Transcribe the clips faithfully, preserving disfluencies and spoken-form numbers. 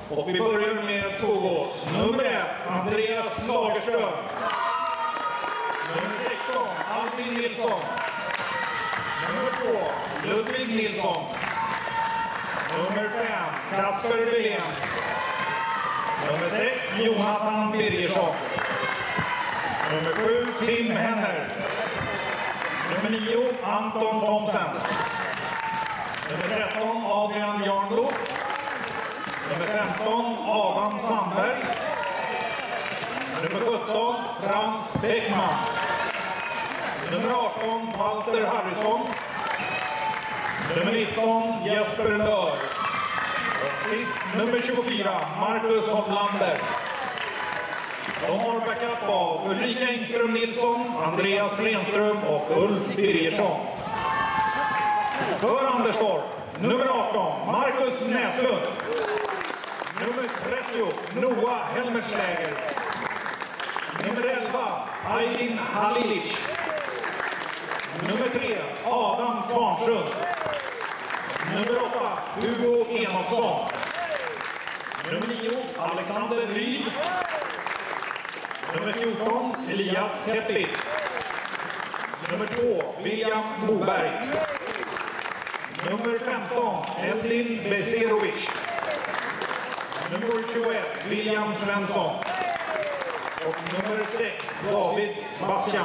Och vi börjar med Skogås. Nummer ett, Andreas Lagerström. Nummer sexton, Albin Nilsson. Nummer två, Ludvig Nilsson. Nummer fem, Kasper Wilén. Nummer sex, Jonathan Birgersson. Nummer sju, Tim Henner. Nummer nio, Anton Thomsen. Nummer tretton, Adrian Jarnlo. Nummer femton, Adam Sandberg. Nummer sjutton, Frans Bäckman. Nummer arton, Walter Harrison. Nummer nitton, Jesper Lör. Och sist, nummer tjugofyra, Marcus Hollander. De har backup av Ulrika Engström Nilsson, Andreas Renström och Ulf Birgersson. För Anderstorp, nummer arton, Marcus Näslund. Nummer trettio, Noah Helmersläger. Nummer elva, Aydin Halilic. Nummer tre, Adam Kvarnsund. Nummer åtta, Hugo Enoksson. Nummer nio, Alexander Ryd. Nummer fjorton, Elias Teppi. Nummer två, William Moberg. Nummer femton, Eldin Beserovic. Nummer tjugoett, William Svensson. Och nummer sex, David Batjan.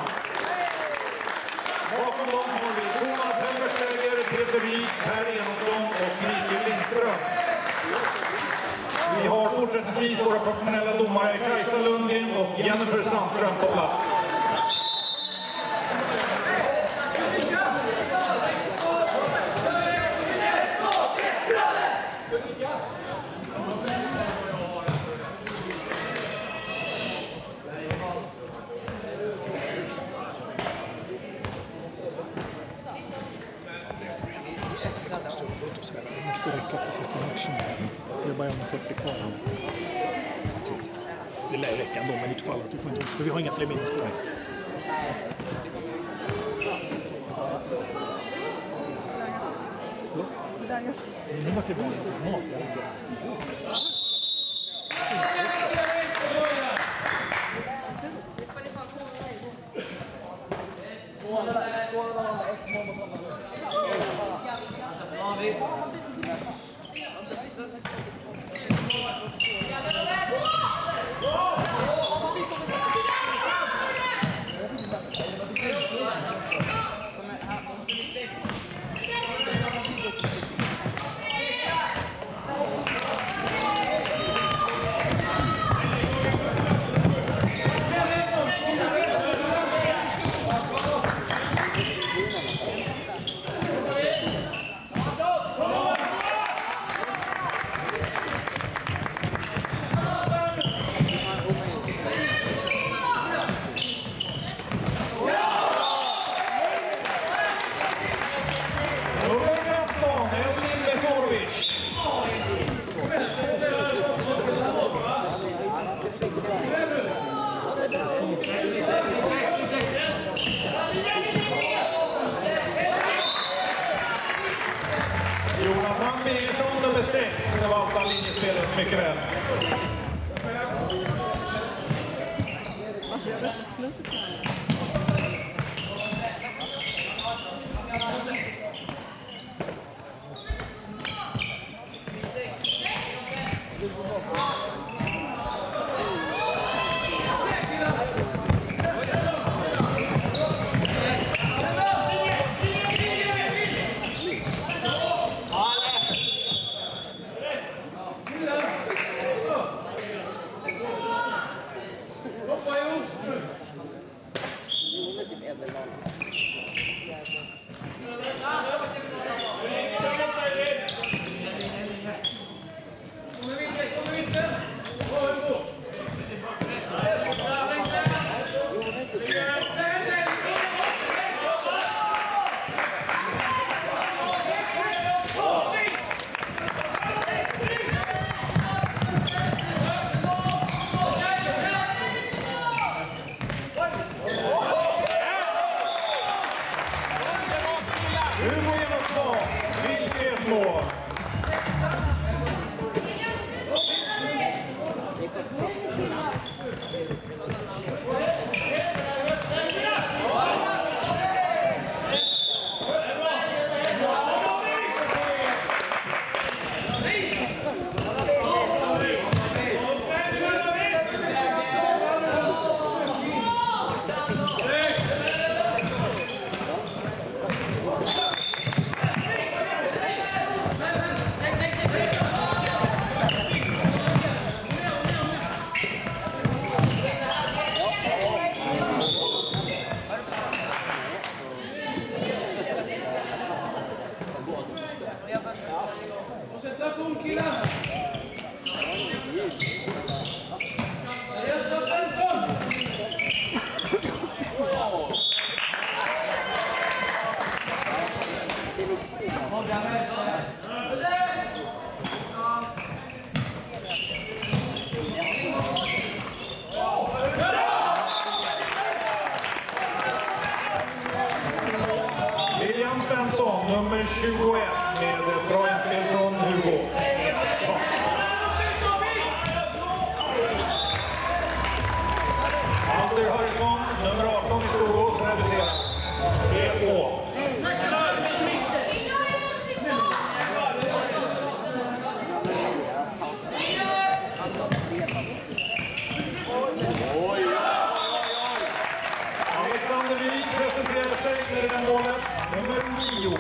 Bakom dem har vi Thomas Helmersläger, Peter Wijk, Per Enoksson och Mikael Lindström. Vi har fortsättningsvis våra professionella domare Kajsa Lundgren och Jennifer Sandström på plats. Det måste räcka till sista matchen. Det är bara fyrtio kvar. Det lär räcka ändå, men i ett fall att du får inte, för vi har inga fler minnespoäng. Nu var det bara mat. Jonathan Birgersson, nummer sex, det var allt linjespelet mycket väl. Kom igen, kom igen. nummer tjugoett med ett bra inspel från Hugo Edvardsson. Alder Harrison, nummer arton i Skogås, reducerar. tre två. Alexander Wijk presenterar sig med den målet, nummer nio.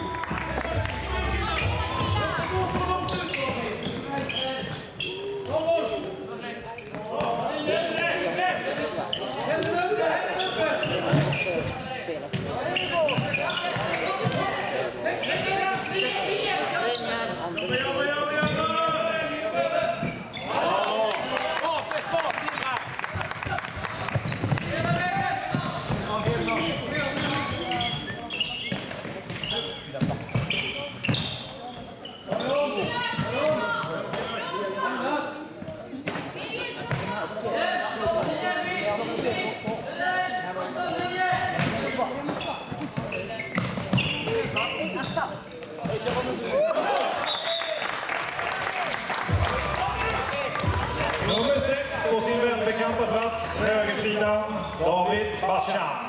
Nummer sex på sin välbekanta plats, högersidan, David Bachchan.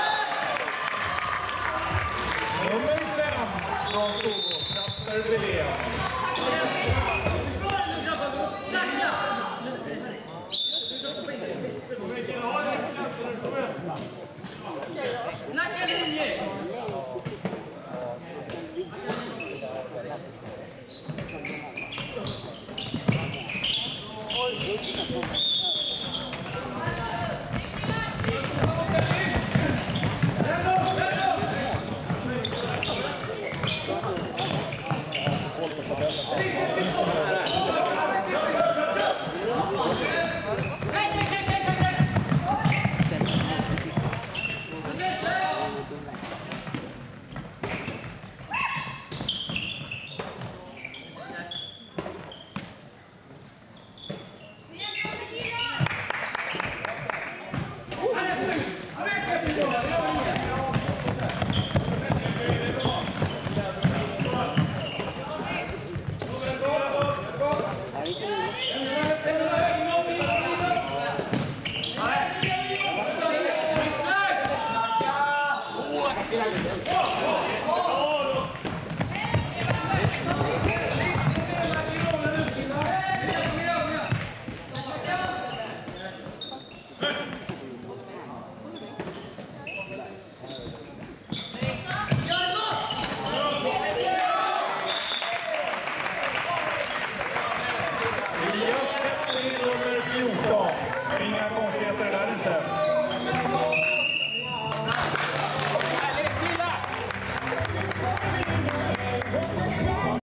Nummer fem från Skogås, Kasper Belén.